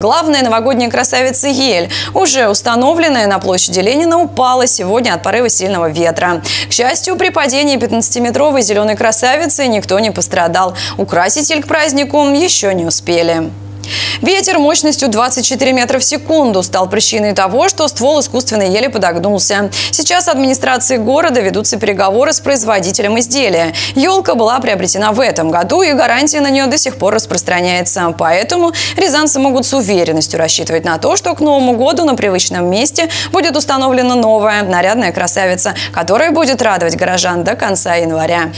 Главная новогодняя красавица ель, уже установленная на площади Ленина, упала сегодня от порыва сильного ветра. К счастью, при падении 15-метровой зеленой красавицы никто не пострадал. Украсить ель к празднику еще не успели. Ветер мощностью 24 метра в секунду стал причиной того, что ствол искусственной ели подогнулся. Сейчас в администрации города ведутся переговоры с производителем изделия. Елка была приобретена в этом году, и гарантия на нее до сих пор распространяется. Поэтому рязанцы могут с уверенностью рассчитывать на то, что к Новому году на привычном месте будет установлена новая нарядная красавица, которая будет радовать горожан до конца января.